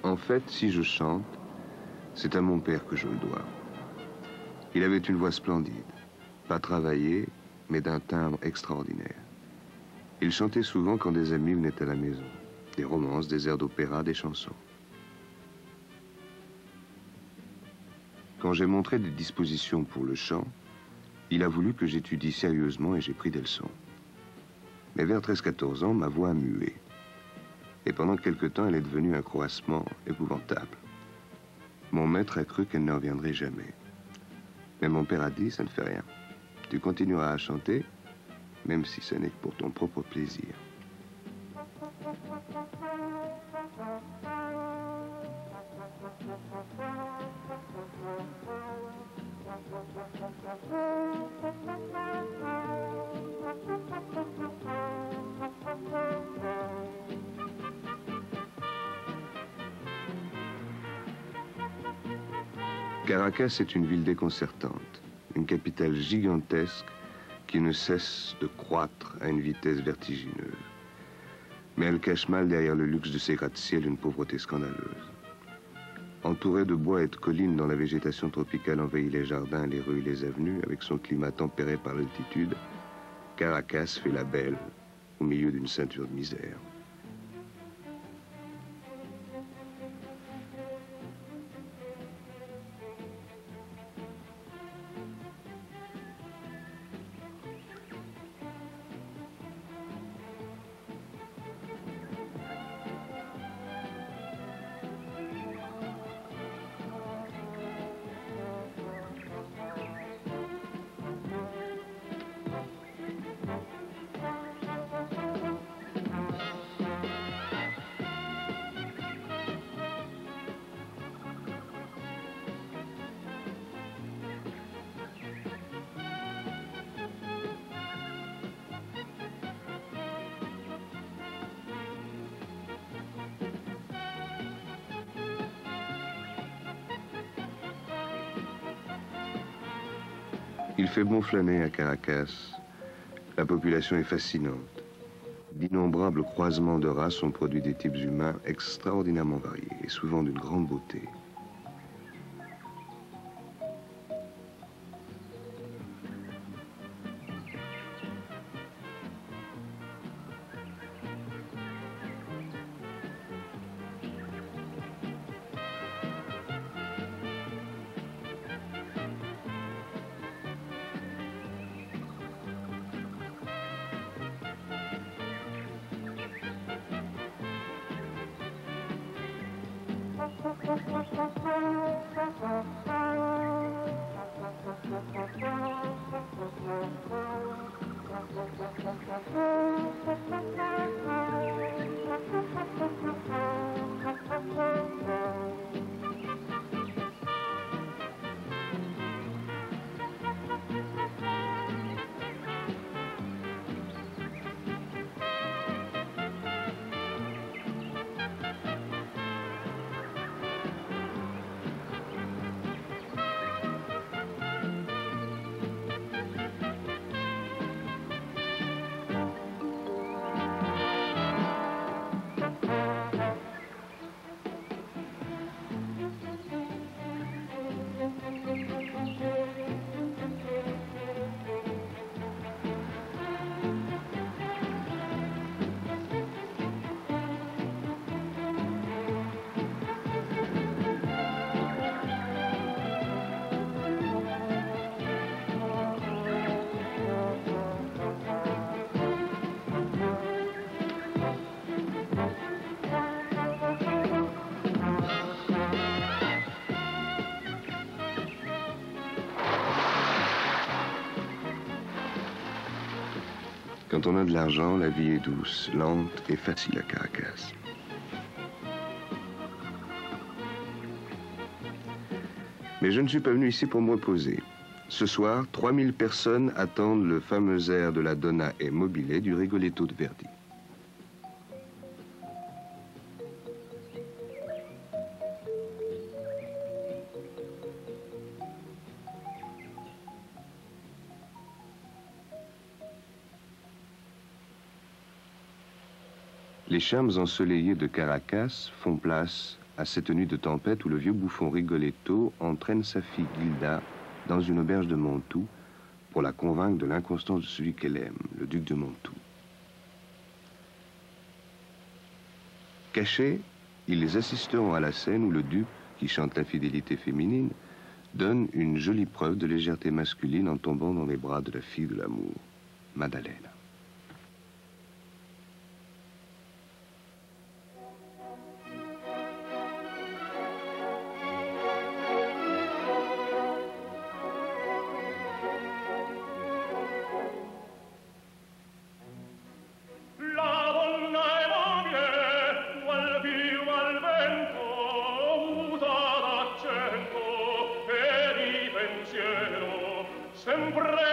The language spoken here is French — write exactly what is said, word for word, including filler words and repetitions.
En fait, si je chante, c'est à mon père que je le dois. Il avait une voix splendide, pas travaillée, mais d'un timbre extraordinaire. Il chantait souvent quand des amis venaient à la maison. Des romances, des airs d'opéra, des chansons. Quand j'ai montré des dispositions pour le chant, il a voulu que j'étudie sérieusement et j'ai pris des leçons. Mais vers treize quatorze ans, ma voix a mué. Et pendant quelque temps, elle est devenue un croassement épouvantable. Mon maître a cru qu'elle ne reviendrait jamais. Mais mon père a dit, ça ne fait rien. Tu continueras à chanter, même si ce n'est que pour ton propre plaisir. Caracas est une ville déconcertante, une capitale gigantesque qui ne cesse de croître à une vitesse vertigineuse. Mais elle cache mal derrière le luxe de ses gratte-ciel une pauvreté scandaleuse. Entourée de bois et de collines dont la végétation tropicale envahit les jardins, les rues et les avenues, avec son climat tempéré par l'altitude, Caracas fait la belle au milieu d'une ceinture de misère. Il fait bon flâner à Caracas. La population est fascinante. D'innombrables croisements de races ont produit des types humains extraordinairement variés et souvent d'une grande beauté. Quand on a de l'argent, la vie est douce, lente et facile à Caracas. Mais je ne suis pas venu ici pour me reposer. Ce soir, trois mille personnes attendent le fameux air de la Donna e Mobile du Rigoletto de Verdi. Les charmes ensoleillés de Caracas font place à cette nuit de tempête où le vieux bouffon Rigoletto entraîne sa fille Gilda dans une auberge de Mantoue pour la convaincre de l'inconstance de celui qu'elle aime, le duc de Mantoue. Cachés, ils assisteront à la scène où le duc, qui chante l'infidélité féminine, donne une jolie preuve de légèreté masculine en tombant dans les bras de la fille de l'amour, Madalena. Sempre